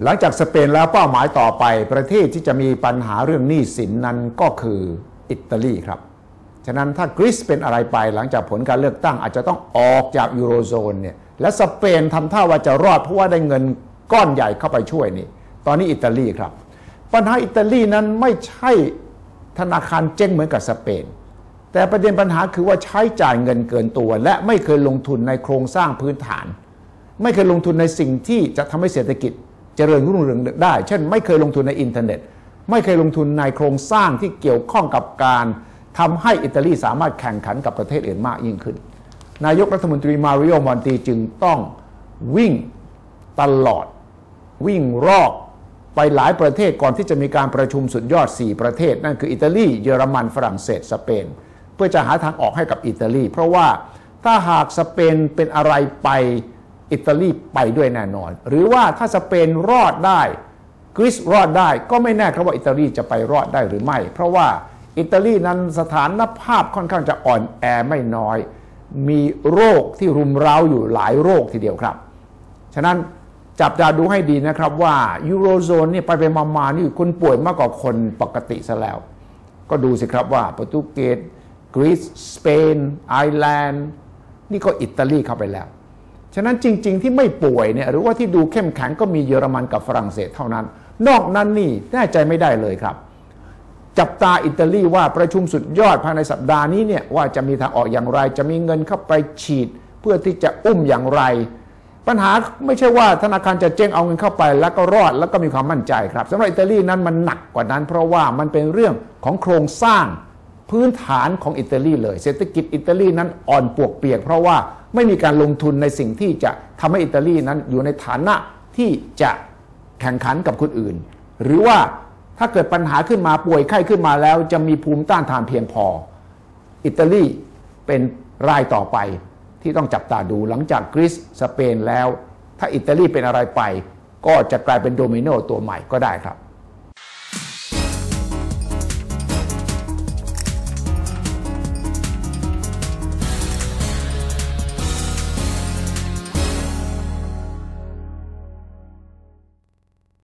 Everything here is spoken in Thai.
หลังจากสเปนแล้วเป้าหมายต่อไปประเทศที่จะมีปัญหาเรื่องหนี้สินนั้นก็คืออิตาลีครับฉะนั้นถ้ากรีซเป็นอะไรไปหลังจากผลการเลือกตั้งอาจจะต้องออกจากยูโรโซนเนี่ยและสเปนทำท่าว่าจะรอดเพราะว่าได้เงินก้อนใหญ่เข้าไปช่วยนี่ตอนนี้อิตาลีครับปัญหาอิตาลีนั้นไม่ใช่ธนาคารเจ๊งเหมือนกับสเปนแต่ประเด็นปัญหาคือว่าใช้จ่ายเงินเกินตัวและไม่เคยลงทุนในโครงสร้างพื้นฐานไม่เคยลงทุนในสิ่งที่จะทำให้เศรษฐกิจเจริญรุ่งเรืองได้เช่นไม่เคยลงทุนในอินเทอร์เน็ตไม่เคยลงทุนในโครงสร้างที่เกี่ยวข้องกับการทำให้อิตาลีสามารถแข่งขันกับประเทศอื่นมากยิ่งขึ้นนายกรัฐมนตรีมาริโอ มอนตีจึงต้องวิ่งตลอดวิ่งรอบไปหลายประเทศก่อนที่จะมีการประชุมสุดยอด4ประเทศนั่นคืออิตาลีเยอรมันฝรั่งเศสสเปนเพื่อจะหาทางออกให้กับอิตาลีเพราะว่าถ้าหากสเปนเป็นอะไรไปอิตาลีไปด้วยแน่นอนหรือว่าถ้าสเปนรอดได้กรีซรอดได้ก็ไม่แน่ครับว่าอิตาลีจะไปรอดได้หรือไม่เพราะว่าอิตาลีนั้นสถานภาพค่อนข้างจะอ่อนแอไม่น้อยมีโรคที่รุมเร้าอยู่หลายโรคทีเดียวครับฉะนั้นจับตาดูให้ดีนะครับว่ายูโรโซนนี่ไปมานี่คนป่วยมากกว่าคนปกติซะแล้วก็ดูสิครับว่าโปรตุเกสกรีซสเปนไอร์แลนด์นี่ก็อิตาลีเข้าไปแล้วฉะนั้นจริงๆที่ไม่ป่วยเนี่ยหรือว่าที่ดูเข้มแข็งก็มีเยอรมันกับฝรั่งเศสเท่านั้นนอกนั้นนี่แน่ใจไม่ได้เลยครับจับตาอิตาลีว่าประชุมสุดยอดภายในสัปดาห์นี้เนี่ยว่าจะมีทางออกอย่างไรจะมีเงินเข้าไปฉีดเพื่อที่จะอุ้มอย่างไรปัญหาไม่ใช่ว่าธนาคารจะเจ๊งเอาเงินเข้าไปแล้วก็รอดแล้วก็มีความมั่นใจครับสำหรับอิตาลีนั้นมันหนักกว่านั้นเพราะว่ามันเป็นเรื่องของโครงสร้างพื้นฐานของอิตาลีเลยเศรษฐกิจอิตาลีนั้นอ่อนปวกเปียกเพราะว่าไม่มีการลงทุนในสิ่งที่จะทำให้อิตาลีนั้นอยู่ในฐานะที่จะแข่งขันกับคนอื่นหรือว่าถ้าเกิดปัญหาขึ้นมาป่วยไข้ขึ้นมาแล้วจะมีภูมิต้านทานเพียงพออิตาลีเป็นรายต่อไปที่ต้องจับตาดูหลังจากกรีซสเปนแล้วถ้าอิตาลีเป็นอะไรไปก็จะกลายเป็นโดมิโนตัวใหม่ก็ได้ครับ